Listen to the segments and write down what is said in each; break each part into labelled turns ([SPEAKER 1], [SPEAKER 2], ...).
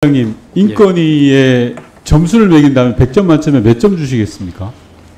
[SPEAKER 1] 위원장님, 인권위에 점수를 매긴다면 100점 만점에 몇 점 주시겠습니까?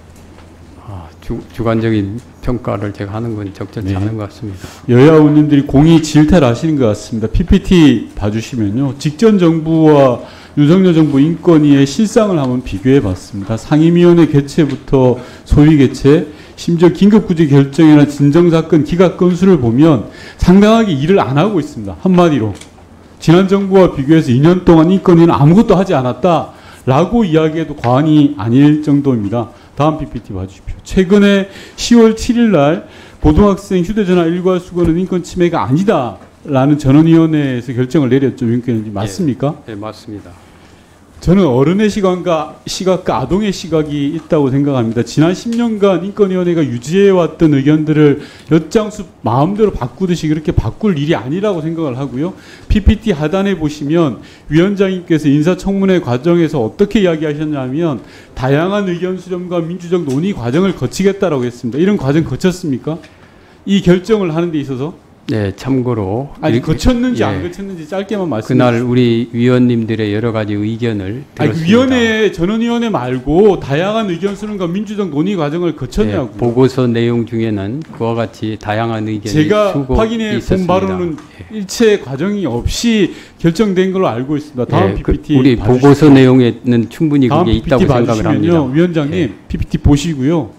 [SPEAKER 2] 주관적인 평가를 제가 하는 건 적절치 않은 것 같습니다.
[SPEAKER 1] 여야 의원님들이 공이 질타를 하시는 것 같습니다. PPT 봐주시면요. 직전 정부와 윤석열 정부 인권위의 실상을 한번 비교해 봤습니다. 상임위원회 개최부터 소위 개최, 심지어 긴급구제 결정이나 진정사건 기각 건수를 보면 상당하게 일을 안 하고 있습니다. 한마디로. 지난 정부와 비교해서 2년 동안 인권위는 아무것도 하지 않았다라고 이야기해도 과언이 아닐 정도입니다. 다음 PPT 봐주십시오. 최근에 10월 7일 날 고등학생 휴대전화 일괄 수거는 인권 침해가 아니다라는 전원위원회에서 결정을 내렸죠. 윤권위원님 맞습니까?
[SPEAKER 2] 네, 맞습니다.
[SPEAKER 1] 저는 어른의 시각과 아동의 시각이 있다고 생각합니다. 지난 10년간 인권위원회가 유지해왔던 의견들을 엿장수 마음대로 바꾸듯이 그렇게 바꿀 일이 아니라고 생각을 하고요. PPT 하단에 보시면 위원장님께서 인사청문회 과정에서 어떻게 이야기하셨냐면 다양한 의견 수렴과 민주적 논의 과정을 거치겠다라고 했습니다. 이런 과정 거쳤습니까? 이 결정을 하는 데 있어서?
[SPEAKER 2] 네, 참고로
[SPEAKER 1] 아니 거쳤는지 안 거쳤는지 짧게만 말씀해
[SPEAKER 2] 그날
[SPEAKER 1] 주십시오.
[SPEAKER 2] 우리 위원님들의 여러 가지 의견을 들었습니다.
[SPEAKER 1] 위원회 전원위원회 말고 다양한 의견 수렴과 민주적 논의 과정을 거쳤냐고.
[SPEAKER 2] 네, 보고서 내용 중에는 그와 같이 다양한 의견이
[SPEAKER 1] 제가 확인해 본 바로는 일체 과정이 없이 결정된 걸로 알고 있습니다. 다음 PPT
[SPEAKER 2] 우리
[SPEAKER 1] 봐주십시오.
[SPEAKER 2] 보고서 내용에는 충분히
[SPEAKER 1] 다음
[SPEAKER 2] 그게
[SPEAKER 1] PPT
[SPEAKER 2] 있다고 생각을 합니다.
[SPEAKER 1] 위원장님 PPT 보시고요.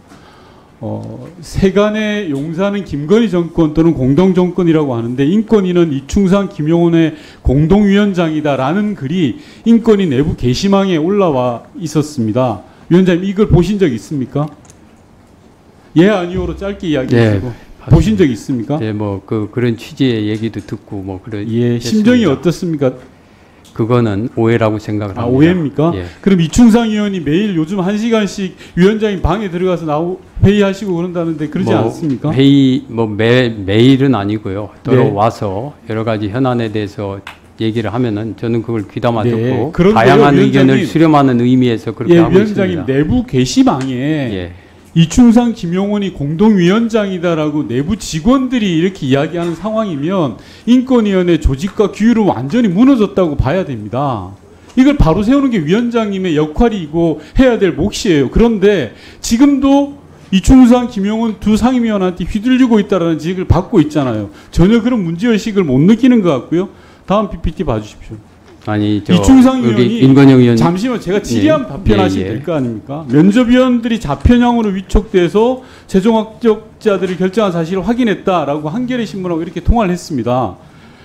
[SPEAKER 1] 세간의 용사는 김건희 정권 또는 공동정권이라고 하는데 인권위는 이충상 김용원의 공동위원장이다라는 글이 인권위 내부 게시망에 올라와 있었습니다. 위원장님 이걸 보신 적 있습니까? 예 아니오로 짧게 이야기하시고 보신 적 있습니까?
[SPEAKER 2] 네, 뭐 그런 취지의 얘기도 듣고 뭐 그런.
[SPEAKER 1] 예, 심정이 어떻습니까?
[SPEAKER 2] 그거는 오해라고 생각을 합니다.
[SPEAKER 1] 오해입니까?
[SPEAKER 2] 예.
[SPEAKER 1] 그럼 이충상 의원이 매일 요즘 1시간씩 위원장님 방에 들어가서 회의하시고 그런다는데 그러지 않습니까?
[SPEAKER 2] 회의 매일은 아니고요. 들어와서 여러 가지 현안에 대해서 얘기를 하면은 저는 그걸 귀담아 듣고 다양한 의견을 수렴하는 의미에서 그렇게 하고 있습니다.
[SPEAKER 1] 위원장님 내부 게시망에 이충상 김용원이 공동위원장이다라고 내부 직원들이 이렇게 이야기하는 상황이면 인권위원회 조직과 규율은 완전히 무너졌다고 봐야 됩니다. 이걸 바로 세우는 게 위원장님의 역할이고 해야 될 몫이에요. 그런데 지금도 이충상 김용원 두 상임위원한테 휘둘리고 있다는 지적을 받고 있잖아요. 전혀 그런 문제의식을 못 느끼는 것 같고요. 다음 PPT 봐주십시오.
[SPEAKER 2] 아니,
[SPEAKER 1] 이충상 의원이
[SPEAKER 2] 임건영 의원
[SPEAKER 1] 잠시만 제가 질의하면 답변하시면 될 거 아닙니까? 면접위원들이 자편형으로 위촉돼서 최종 합격자들이 결정한 사실을 확인했다라고 한겨레 신문하고 이렇게 통화를 했습니다.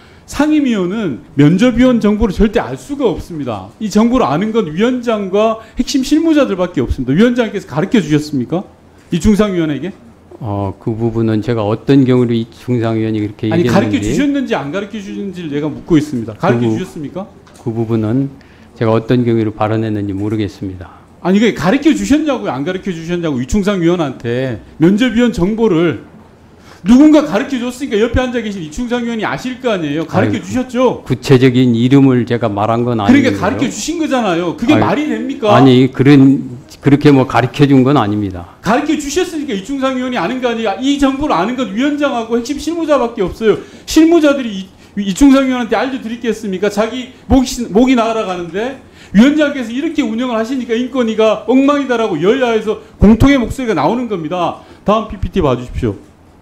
[SPEAKER 1] 상임위원은 면접위원 정보를 절대 알 수가 없습니다. 이 정보를 아는 건 위원장과 핵심 실무자들밖에 없습니다. 위원장께서 가르쳐 주셨습니까? 이충상 위원에게?
[SPEAKER 2] 그 부분은 제가 어떤 경우로 이충상 의원이 그렇게 얘기했는지
[SPEAKER 1] 가르쳐 주셨는지 안 가르쳐 주셨는지를 내가 묻고 있습니다. 가르쳐 주셨습니까?
[SPEAKER 2] 그 부분은 제가 어떤 경위로 발언했는지 모르겠습니다.
[SPEAKER 1] 아니 이게 가르쳐 주셨냐고요? 안 가르쳐 주셨냐고 이충상 위원한테 면접위원 정보를 누군가 가르쳐 줬으니까 옆에 앉아 계신 이충상 위원이 아실 거 아니에요? 가르쳐 주셨죠?
[SPEAKER 2] 구체적인 이름을 제가 말한 건 아니에요.
[SPEAKER 1] 그러니까 가르쳐 주신 거잖아요. 그게 말이 됩니까?
[SPEAKER 2] 아니 그렇게 뭐 가르쳐 준 건 아닙니다.
[SPEAKER 1] 가르쳐 주셨으니까 이충상 위원이 아는 거 아니에요? 이 정보를 아는 건 위원장하고 핵심 실무자밖에 없어요. 실무자들이 이충상 위원한테 알려드리겠습니까? 자기 목이 날아가는데 위원장께서 이렇게 운영을 하시니까 인권위가 엉망이다라고 여야에서 공통의 목소리가 나오는 겁니다. 다음 PPT 봐주십시오.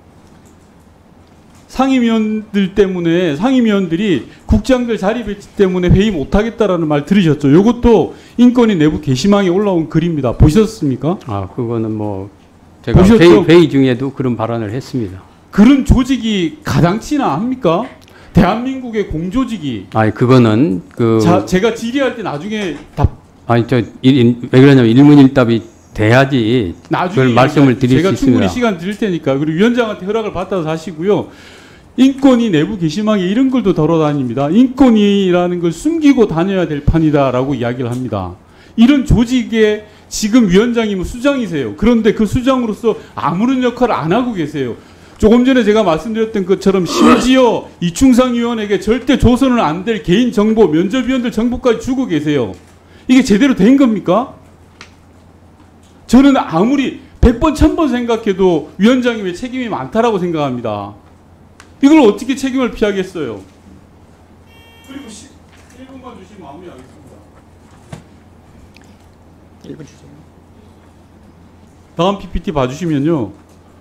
[SPEAKER 1] 상임위원들 때문에 상임위원들이 국장들 자리 배치 때문에 회의 못하겠다라는 말 들으셨죠? 이것도 인권위 내부 게시망에 올라온 글입니다. 보셨습니까?
[SPEAKER 2] 그거는 뭐 제가 회의 중에도 그런 발언을 했습니다.
[SPEAKER 1] 그런 조직이 가당치나 합니까? 대한민국의 공조직이.
[SPEAKER 2] 그거는
[SPEAKER 1] 제가 질의할 때 나중에
[SPEAKER 2] 왜 그러냐면 일문일답이 돼야지 그걸 말씀을 드릴 수 있습니다.
[SPEAKER 1] 제가 충분히 시간 드릴 테니까. 그리고 위원장한테 허락을 받아서 하시고요. 인권위 내부 게시망에 이런 글도 돌아다닙니다. 인권위라는 걸 숨기고 다녀야 될 판이다라고 이야기를 합니다. 이런 조직에 지금 위원장님은 수장이세요. 그런데 그 수장으로서 아무런 역할을 안 하고 계세요. 조금 전에 제가 말씀드렸던 것처럼 심지어 이충상 위원에게 절대 줘서는 안 될 개인 정보, 면접위원들 정보까지 주고 계세요. 이게 제대로 된 겁니까? 저는 아무리 100번, 1000번 생각해도 위원장님의 책임이 많다라고 생각합니다. 이걸 어떻게 책임을 피하겠어요? 그리고 1분만 주시면 마무리 다음 PPT 봐주시면요.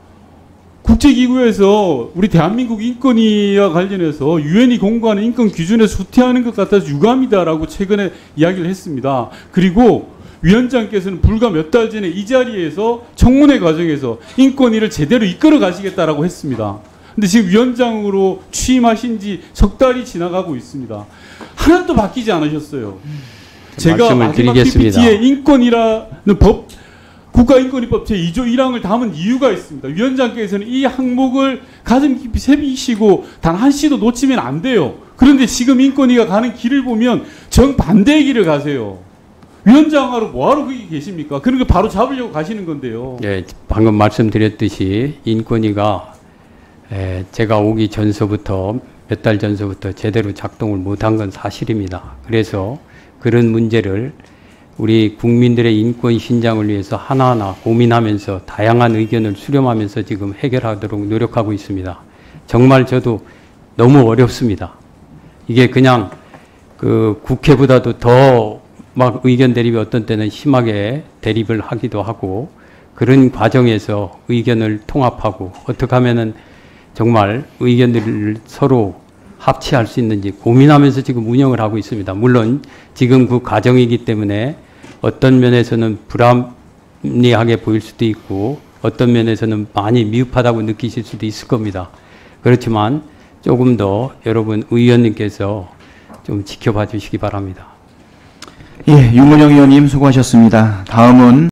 [SPEAKER 1] 국제기구에서 우리 대한민국 인권위와 관련해서 유엔이 공고하는 인권 기준에 후퇴하는 것 같아서 유감이다라고 최근에 이야기를 했습니다. 그리고 위원장께서는 불과 몇 달 전에 이 자리에서 청문회 과정에서 인권위를 제대로 이끌어 가시겠다라고 했습니다. 근데 지금 위원장으로 취임하신 지 석 달이 지나가고 있습니다. 하나도 바뀌지 않으셨어요. 제가 마지막 PPT에 인권이라는 법, 국가인권위법 제2조 1항을 담은 이유가 있습니다. 위원장께서는 이 항목을 가슴 깊이 새기시고 단 한 시도 놓치면 안 돼요. 그런데 지금 인권위가 가는 길을 보면 정반대의 길을 가세요. 위원장하러 뭐하러 거기 계십니까? 그런 거 바로 잡으려고 가시는 건데요.
[SPEAKER 2] 네, 방금 말씀드렸듯이 인권위가 제가 오기 전서부터 몇 달 전서부터 제대로 작동을 못한 건 사실입니다. 그래서 그런 문제를 우리 국민들의 인권 신장을 위해서 하나하나 고민하면서 다양한 의견을 수렴하면서 지금 해결하도록 노력하고 있습니다. 정말 저도 너무 어렵습니다. 이게 그냥 그 국회보다도 더 막 의견 대립이 어떤 때는 심하게 대립을 하기도 하고 그런 과정에서 의견을 통합하고 어떻게 하면은 정말 의견들을 서로 합치할 수 있는지 고민하면서 지금 운영을 하고 있습니다. 물론 지금 그 과정이기 때문에 어떤 면에서는 불합리하게 보일 수도 있고 어떤 면에서는 많이 미흡하다고 느끼실 수도 있을 겁니다. 그렇지만 조금 더 여러분 의원님께서 좀 지켜봐 주시기 바랍니다.
[SPEAKER 3] 예, 윤건영 의원님 수고하셨습니다. 다음은